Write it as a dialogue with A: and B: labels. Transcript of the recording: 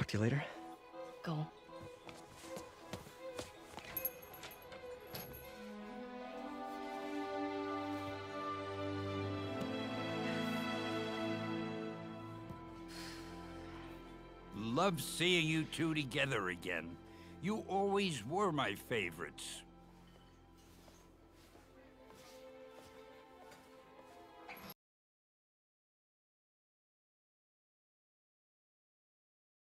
A: Talk to you later.
B: Go.
C: Love seeing you two together again. You always were my favorites.